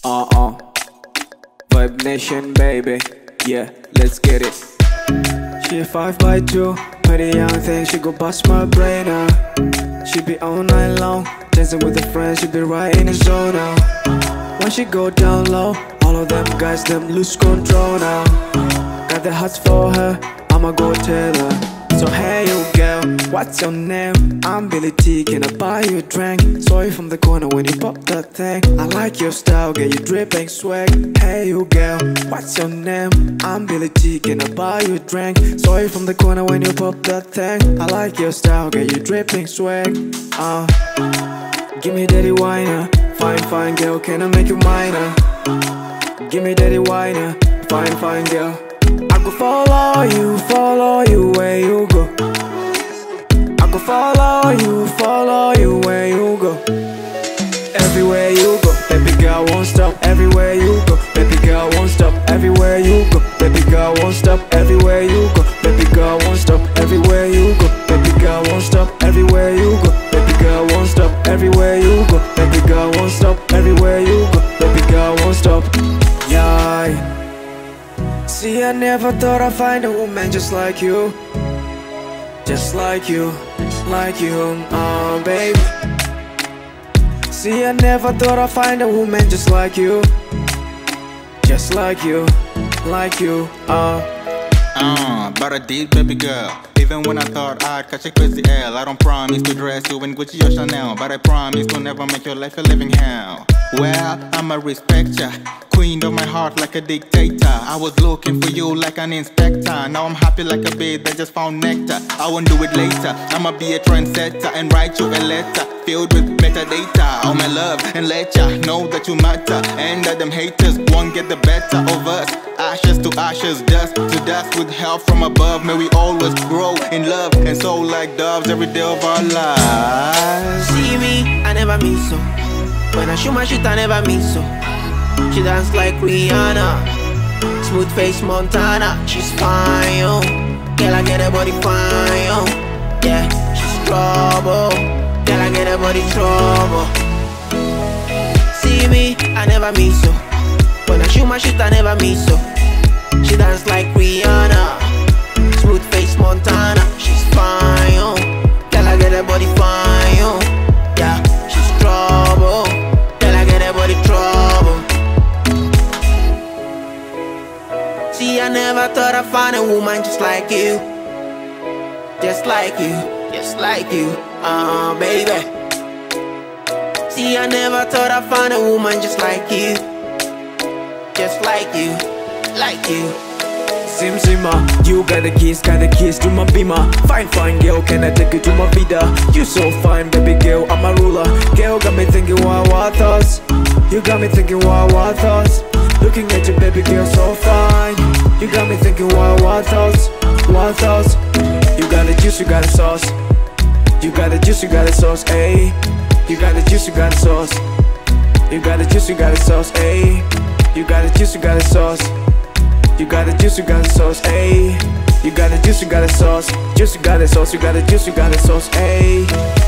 Vibe Nation, baby. Yeah, let's get it. She a 5x2, pretty young thing. She go bust my brain out. She be all night long, dancing with her friends. She be right in the zone now. When she go down low, all of them guys, them lose control now. Got the hearts for her, I'ma go tell her. So hey you girl, what's your name? I'm Billy T, can I buy you a drink? Saw you from the corner when you pop that thing. I like your style, get you dripping swag. Hey you girl, what's your name? I'm Billy T, can I buy you a drink? Saw you from the corner when you pop that thing. I like your style, get you dripping swag. Give me daddy whiner, fine girl, can I make you miner? Give me daddy whiner, fine girl. I go follow you where you go. I go follow you where you go. Everywhere you go, baby girl won't stop. Everywhere you go, baby girl won't stop. Everywhere you go, baby girl won't stop. Everywhere you go, baby girl won't stop. Everywhere you go, baby girl won't stop. Everywhere you go, baby girl won't stop. Everywhere you go, baby girl won't stop. Everywhere you go, baby girl won't stop. Yeah. See, I never thought I'd find a woman just like you. Just like you, baby. See, I never thought I'd find a woman just like you. Just like you, But I did, baby girl. Even when I thought I'd catch a crazy L, I don't promise to dress you in Gucci or Chanel, but I promise to never make your life a living hell. Well, I'ma respect ya, queen of my heart like a dictator. I was looking for you like an inspector. Now I'm happy like a bee that just found nectar. I won't do it later, I'ma be a trendsetter and write you a letter filled with metadata. All my love and let ya know that you matter, and that them haters won't get the better of us. Ashes to ashes, dust to dust, with help from above. May we always grow in love and soul like doves every day of our lives. See me, I never miss so. When I shoot my shit, I never miss so. She dance like Rihanna, smooth face Montana. She's fine, yo. Girl, I get her body fine, yo. Yeah, she's trouble. Girl, I get her body trouble. See me, I never miss so. When I shoot my shit, I never miss so. She dance like Rihanna, smooth face Montana. She's fine, yo. Girl, I get her body fine, yo. Yeah, she's trouble. Girl, I get her body trouble. See, I never thought I'd find a woman just like you. Just like you, baby. See, I never thought I'd find a woman just like you. Just like you. Sim-Sima, you got the keys to my Beamer. Fine girl, can I take you to my vida? You so fine, baby girl, I'm a ruler. Girl, got me thinking what thoughts. You got me thinking what thoughts. Looking at you, baby girl, so fine. You got me thinking what thoughts. You got the juice, you got the sauce. You got the juice, you got the sauce, ayy. You got the juice, you got the sauce. You got the juice, you got the sauce, ayy. You got the juice, you got the sauce. You got the juice, you got the sauce, ayy. You got the juice, you got the sauce. Juice, you got the sauce. You got the juice, you got the sauce, ayy.